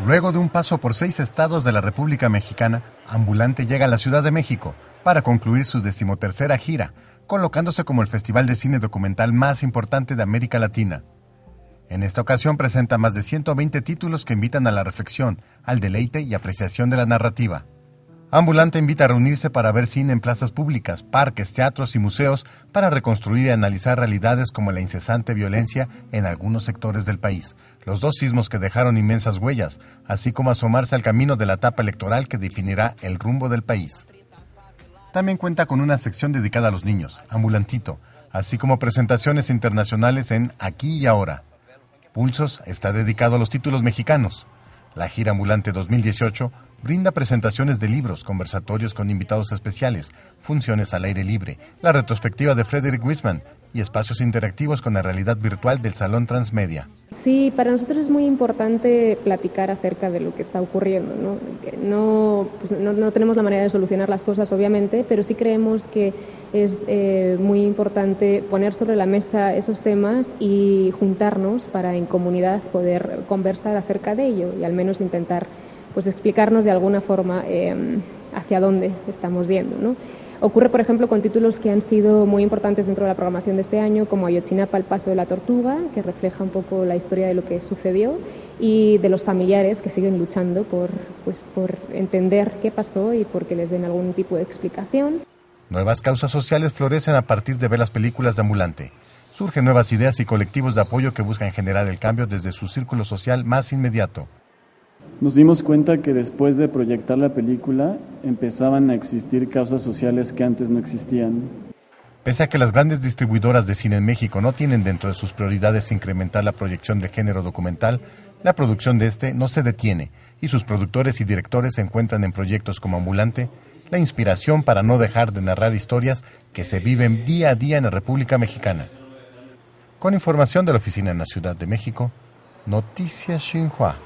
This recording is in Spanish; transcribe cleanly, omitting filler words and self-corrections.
Luego de un paso por 6 estados de la República Mexicana, Ambulante llega a la Ciudad de México para concluir su 13ª gira, colocándose como el festival de cine documental más importante de América Latina. En esta ocasión presenta más de 120 títulos que invitan a la reflexión, al deleite y apreciación de la narrativa. Ambulante invita a reunirse para ver cine en plazas públicas, parques, teatros y museos para reconstruir y analizar realidades como la incesante violencia en algunos sectores del país, los 2 sismos que dejaron inmensas huellas, así como asomarse al camino de la etapa electoral que definirá el rumbo del país. También cuenta con una sección dedicada a los niños, Ambulantito, así como presentaciones internacionales en Aquí y Ahora. Pulsos está dedicado a los títulos mexicanos. La gira Ambulante 2018 brinda presentaciones de libros, conversatorios con invitados especiales, funciones al aire libre, la retrospectiva de Frederick Wiseman y espacios interactivos con la realidad virtual del Salón Transmedia. Sí, para nosotros es muy importante platicar acerca de lo que está ocurriendo, ¿no? No tenemos la manera de solucionar las cosas, obviamente, pero sí creemos que es muy importante poner sobre la mesa esos temas y juntarnos para en comunidad poder conversar acerca de ello y al menos intentar explicarnos de alguna forma hacia dónde estamos yendo, ¿no? Ocurre, por ejemplo, con títulos que han sido muy importantes dentro de la programación de este año, como Ayotzinapa, el paso de la tortuga, que refleja un poco la historia de lo que sucedió, y de los familiares que siguen luchando por entender qué pasó y por que les den algún tipo de explicación. Nuevas causas sociales florecen a partir de ver las películas de Ambulante. Surgen nuevas ideas y colectivos de apoyo que buscan generar el cambio desde su círculo social más inmediato. Nos dimos cuenta que después de proyectar la película empezaban a existir causas sociales que antes no existían. Pese a que las grandes distribuidoras de cine en México no tienen dentro de sus prioridades incrementar la proyección del género documental, la producción de este no se detiene y sus productores y directores encuentran en proyectos como Ambulante la inspiración para no dejar de narrar historias que se viven día a día en la República Mexicana. Con información de la oficina en la Ciudad de México, Noticias Xinhua.